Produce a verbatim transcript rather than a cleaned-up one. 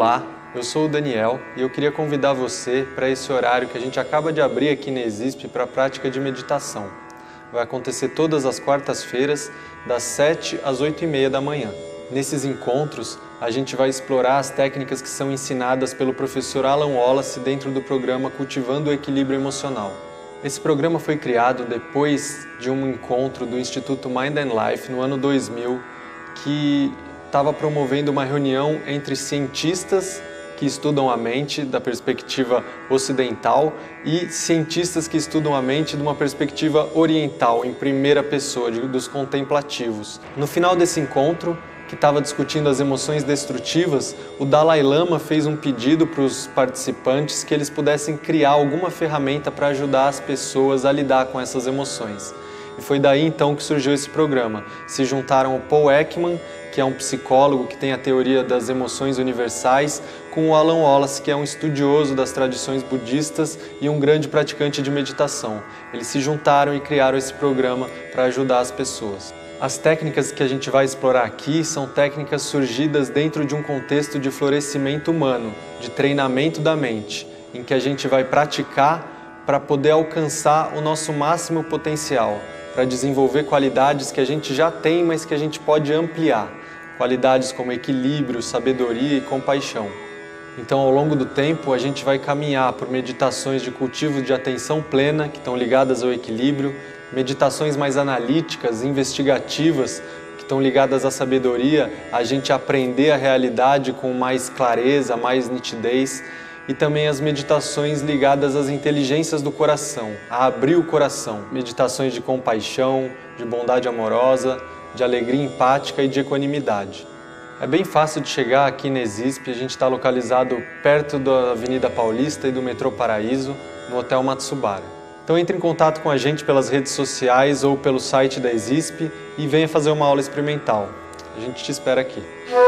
Olá, eu sou o Daniel e eu queria convidar você para esse horário que a gente acaba de abrir aqui na ESISP para a prática de meditação. Vai acontecer todas as quartas-feiras, das sete às oito e meia da manhã. Nesses encontros, a gente vai explorar as técnicas que são ensinadas pelo professor Alan Wallace dentro do programa Cultivando o Equilíbrio Emocional. Esse programa foi criado depois de um encontro do Instituto Mind and Life no ano dois mil, que estava promovendo uma reunião entre cientistas que estudam a mente da perspectiva ocidental e cientistas que estudam a mente de uma perspectiva oriental, em primeira pessoa, dos contemplativos. No final desse encontro, que estava discutindo as emoções destrutivas, o Dalai Lama fez um pedido para os participantes que eles pudessem criar alguma ferramenta para ajudar as pessoas a lidar com essas emoções. E foi daí então que surgiu esse programa. Se juntaram o Paul Ekman, que é um psicólogo que tem a teoria das emoções universais, com o Alan Wallace, que é um estudioso das tradições budistas e um grande praticante de meditação. Eles se juntaram e criaram esse programa para ajudar as pessoas. As técnicas que a gente vai explorar aqui são técnicas surgidas dentro de um contexto de florescimento humano, de treinamento da mente, em que a gente vai praticar para poder alcançar o nosso máximo potencial, para desenvolver qualidades que a gente já tem, mas que a gente pode ampliar. Qualidades como equilíbrio, sabedoria e compaixão. Então, ao longo do tempo, a gente vai caminhar por meditações de cultivo de atenção plena, que estão ligadas ao equilíbrio, meditações mais analíticas, investigativas, que estão ligadas à sabedoria, a gente aprender a realidade com mais clareza, mais nitidez, e também as meditações ligadas às inteligências do coração, a abrir o coração. Meditações de compaixão, de bondade amorosa, de alegria empática e de equanimidade. É bem fácil de chegar aqui na ESISP, a gente está localizado perto da Avenida Paulista e do metrô Paraíso, no Hotel Matsubara. Então entre em contato com a gente pelas redes sociais ou pelo site da ESISP e venha fazer uma aula experimental. A gente te espera aqui.